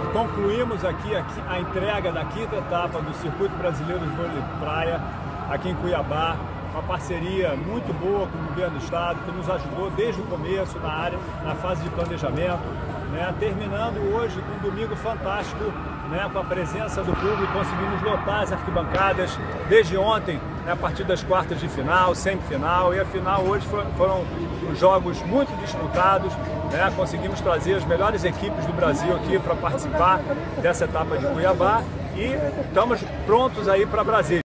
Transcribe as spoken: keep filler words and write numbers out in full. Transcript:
concluímos aqui a entrega da quinta etapa do Circuito Brasileiro de Vôlei de Praia, aqui em Cuiabá, uma parceria muito boa com o governo do estado, que nos ajudou desde o começo na área, na fase de planejamento, né? Terminando hoje com um domingo fantástico, né? Com a presença do público, conseguimos lotar as arquibancadas desde ontem, né? A partir das quartas de final, semifinal, e a final hoje foram, foram jogos muito disputados, né? Conseguimos trazer as melhores equipes do Brasil aqui para participar dessa etapa de Cuiabá e estamos prontos aí para Brasília.